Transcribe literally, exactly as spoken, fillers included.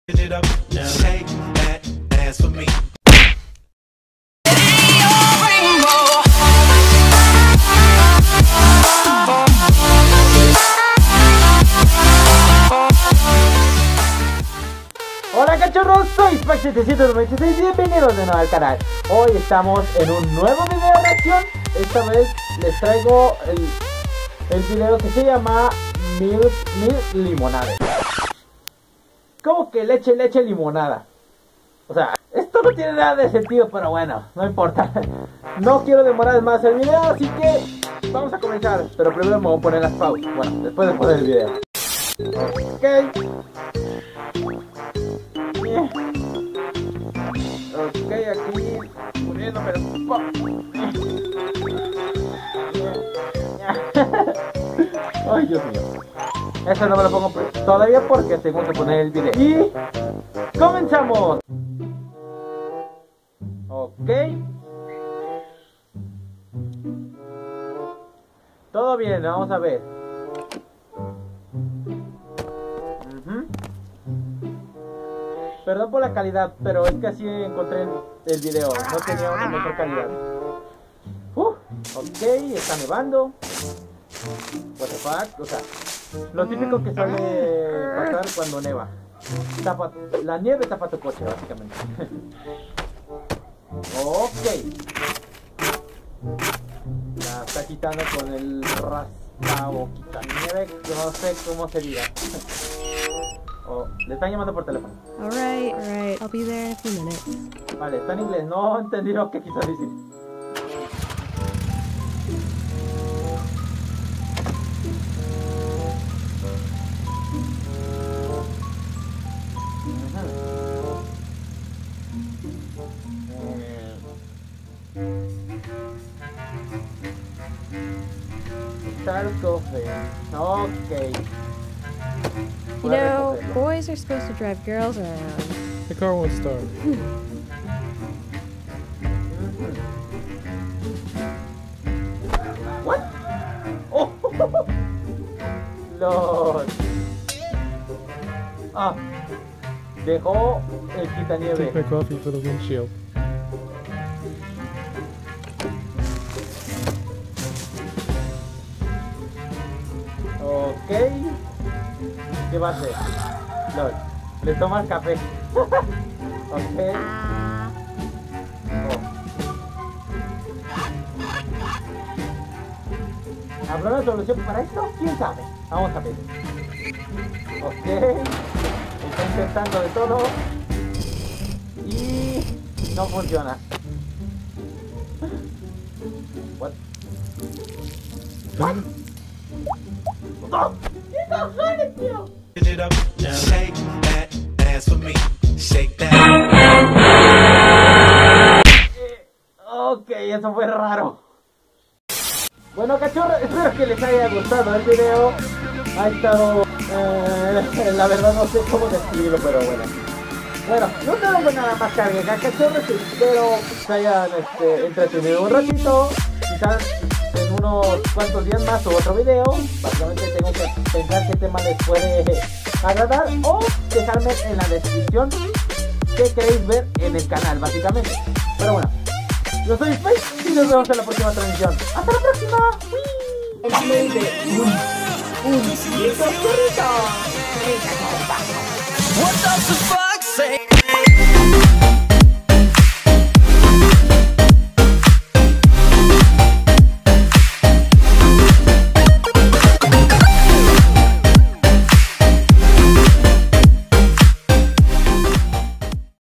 It up now. Shake that ass for me. Hola cachorros, soy Spack setecientos noventa y seis y bienvenidos de nuevo al canal. Hoy estamos en un nuevo video de reacción. Esta vez les traigo el, el video que se llama Milk, Milk Limonade. ¿Cómo que leche, leche, limonada? O sea, esto no tiene nada de sentido, pero bueno, no importa. No quiero demorar más el video, así que vamos a comenzar. Pero primero me voy a poner las pausas. Bueno, después de poner el video. Ok. Ok, aquí poniéndome el pop. Ay, Dios mío. Eso no me lo pongo todavía porque tengo que poner el video. Y comenzamos. Ok. Todo bien, vamos a ver. Uh-huh. Perdón por la calidad, pero es que así encontré el video. No tenía una mejor calidad. Uh, ok, está nevando. What the fuck, o sea, lo típico que suele pasar cuando neva. Tapa, la nieve tapa tu coche, básicamente. Ok. La está quitando con el raspado quita nieve, que no sé cómo se diga. Oh, le están llamando por teléfono. Alright, alright, I'll be there in a few minutes. Vale, está en inglés, no entendí lo que quiso decir. Start coffee. Okay. You know, boys are supposed to drive girls around. The car won't start. What? Oh! Lord. Ah. Dejó el quitanieve. Take my coffee for the windshield. Ok. ¿Qué va a hacer? Lord, le toma el café. Ok. Oh. ¿Habrá una solución para esto? ¿Quién sabe? Vamos a ver. Ok. Está intentando de todo. Y no funciona. What? What? It up now. Shake that ass for me. Shake that. Ok, eso fue raro. Bueno cachorros, espero que les haya gustado el video. Ha estado... Eh, la verdad no sé cómo describirlo, pero bueno. Bueno, no tengo nada más que agregar cachorros. Espero que se hayan este, entretenido un ratito. Quizás en unos cuantos días más o otro video. Básicamente tengo que pensar qué tema les puede agradar o dejarme en la descripción qué queréis ver en el canal, básicamente. Pero bueno, yo soy Space y nos vemos en la próxima transmisión. ¡Hasta la próxima! ¡Uy! ¡Un chiquito! What the fuck?